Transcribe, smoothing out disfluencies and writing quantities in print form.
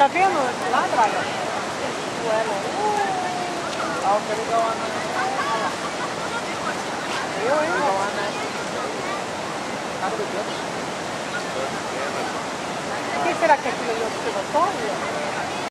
Tá vendo lá, Draga? O Elon. Ah, eu quero ligar o anel. Eu, hein? Ligar o anel. Cara do Deus. O que será que é aquilo ali? É observatório?